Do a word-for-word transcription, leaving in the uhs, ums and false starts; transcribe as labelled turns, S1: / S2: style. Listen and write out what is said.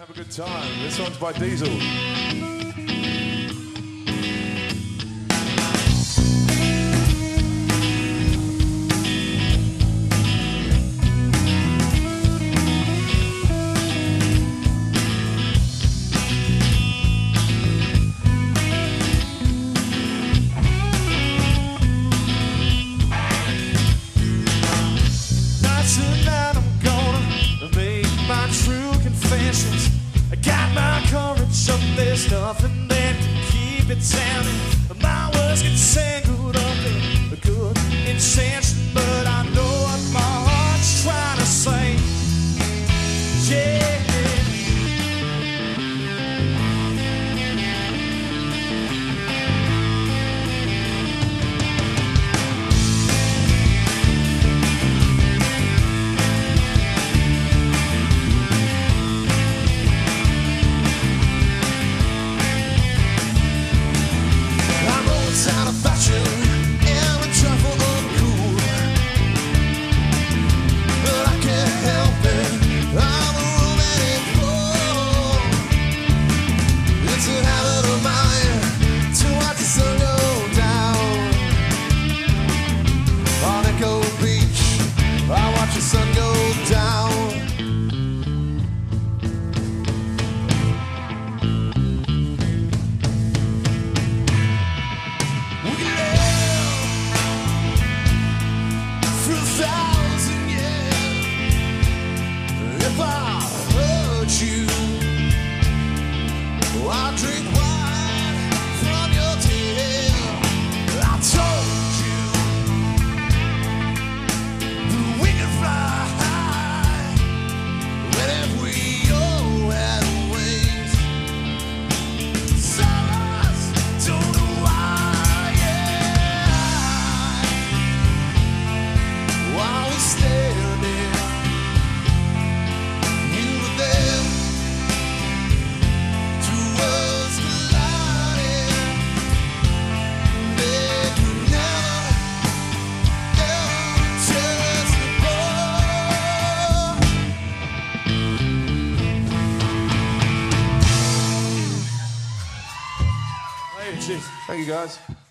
S1: Have a good time. This one's by Diesel.
S2: Tonight I'm gonna make my true confessions. I got my courage up, there's nothing that can keep it down. My words get tangled up in a good intention, but I know what my heart's trying to say. Yeah. Out of fashion and a trifle uncool, but I can't help it. I'm a romantic fool. It's a habit of mine to watch the sun go down on Echo Beach. I watch the sun go down. If I hurt you, I'll drink wine from your tail. I told you that we could fly high. What if we all had wings? Some of us don't know why, yeah. While we're standing,
S1: Thank you, guys.